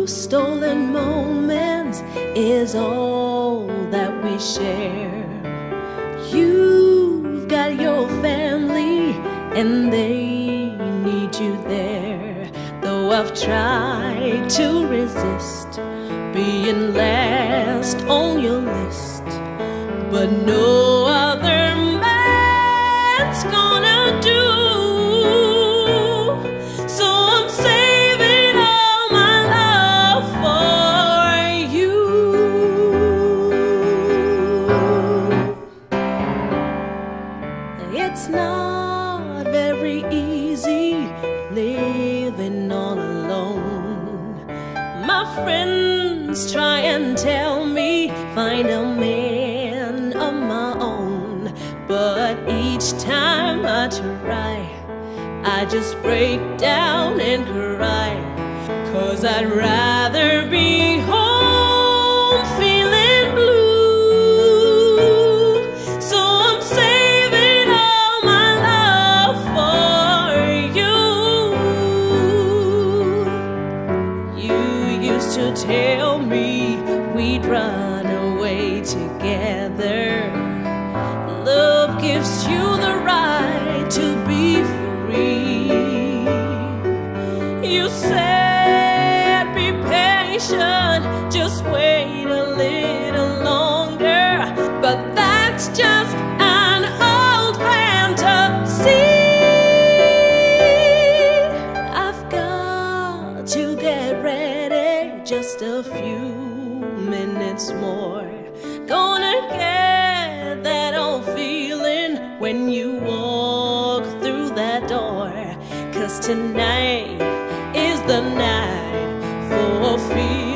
few stolen moments is all that we share. You've got your family and they need you there. Though I've tried to resist being last on your list, but no other man's gonna do. So I'm saving all my love for you. It's not very easy living all alone. My friends try and tell me find a man of my own, but each time I try, I just break down and cry. 'Cause I'd rather be home feeling blue. So I'm saving all my love for you. You used to tell me we'd run away together. Love gives you the right to be free. You said be patient, just wait a little longer, but that's just an old fantasy. I've got to get ready, just a few minutes more. Gonna get that old feeling when you walk through that door. 'Cause tonight is the night for feeling.